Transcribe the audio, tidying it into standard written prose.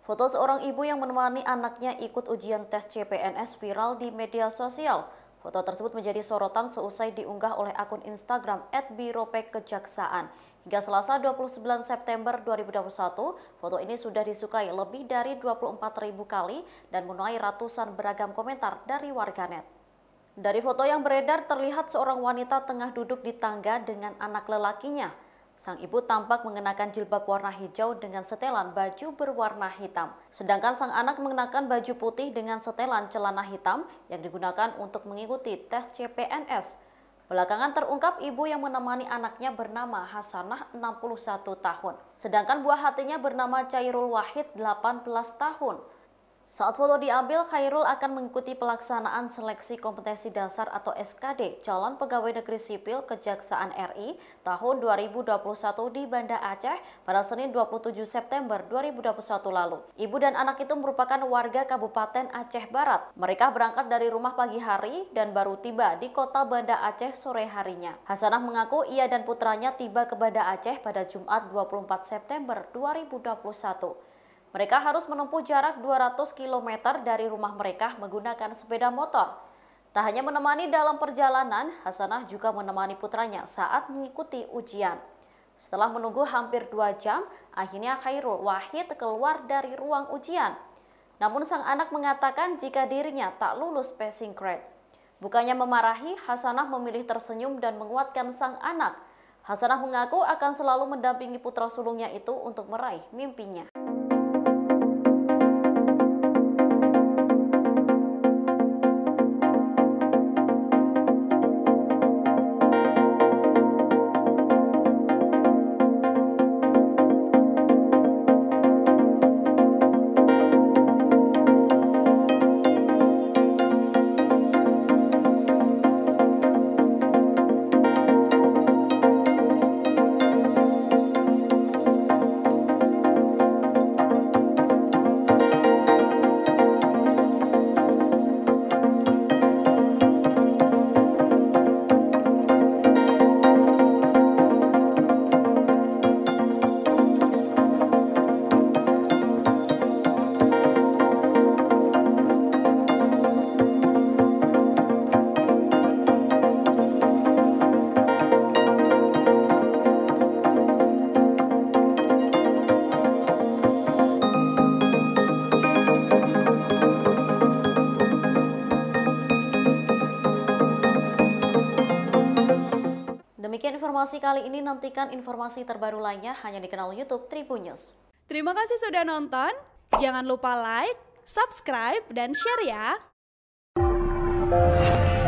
Foto seorang ibu yang menemani anaknya ikut ujian tes CPNS viral di media sosial. Foto tersebut menjadi sorotan seusai diunggah oleh akun Instagram @biropekejaksaan. Hingga Selasa 29 September 2021, foto ini sudah disukai lebih dari 24.000 kali dan menuai ratusan beragam komentar dari warganet. Dari foto yang beredar terlihat seorang wanita tengah duduk di tangga dengan anak lelakinya. Sang ibu tampak mengenakan jilbab warna hijau dengan setelan baju berwarna hitam. Sedangkan sang anak mengenakan baju putih dengan setelan celana hitam yang digunakan untuk mengikuti tes CPNS. Belakangan terungkap ibu yang menemani anaknya bernama Hasanah 61 tahun. Sedangkan buah hatinya bernama Chairul Wahid 18 tahun. Saat foto diambil, Khairul akan mengikuti pelaksanaan seleksi kompetensi dasar atau SKD calon pegawai negeri sipil Kejaksaan RI tahun 2021 di Banda Aceh pada Senin 27 September 2021 lalu. Ibu dan anak itu merupakan warga Kabupaten Aceh Barat. Mereka berangkat dari rumah pagi hari dan baru tiba di kota Banda Aceh sore harinya. Hasanah mengaku ia dan putranya tiba ke Banda Aceh pada Jumat 24 September 2021. Mereka harus menempuh jarak 200 km dari rumah mereka menggunakan sepeda motor. Tak hanya menemani dalam perjalanan, Hasanah juga menemani putranya saat mengikuti ujian. Setelah menunggu hampir 2 jam, akhirnya Khairul Wahid keluar dari ruang ujian. Namun sang anak mengatakan jika dirinya tak lulus passing grade. Bukannya memarahi, Hasanah memilih tersenyum dan menguatkan sang anak. Hasanah mengaku akan selalu mendampingi putra sulungnya itu untuk meraih mimpinya. Demikian informasi kali ini, nantikan informasi terbaru lainnya hanya di kanal YouTube Tribun News. Terima kasih sudah nonton, jangan lupa like, subscribe, dan share ya!